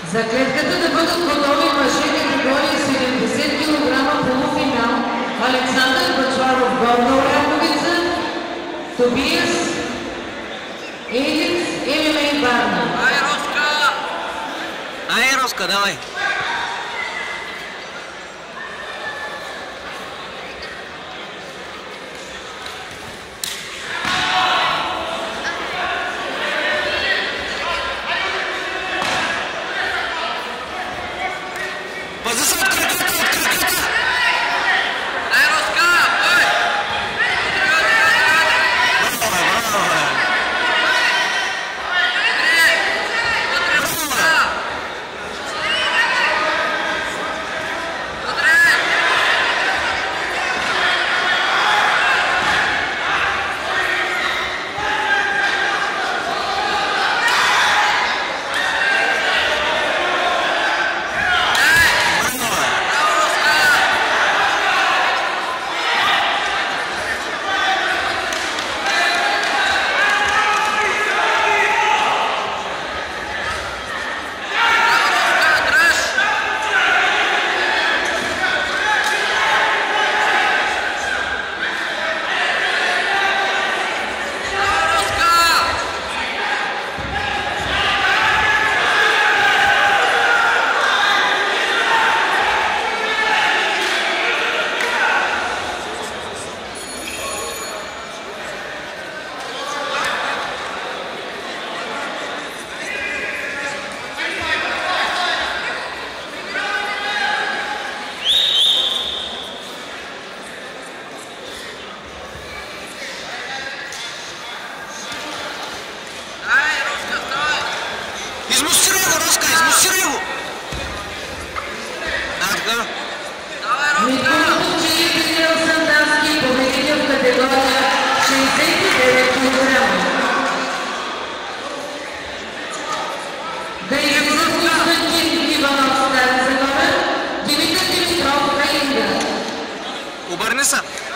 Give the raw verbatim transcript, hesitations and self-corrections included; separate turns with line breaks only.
За клетката да бъдат готови мъже категория седемдесет килограма полуфинал Александър Бъчваров горна Оряховица, Тобиас Елиц Елемей Барна.
Ай, Роска! Ай, Роска, давай! Измусирай го, Роска, измусирай го! Така.
Никола Тучиев Сандански, победител в категория шейсет и девет килограма. Денис Константин Иванов, Стара Загора, Димитър Димитров, Калинга.
Обърни се!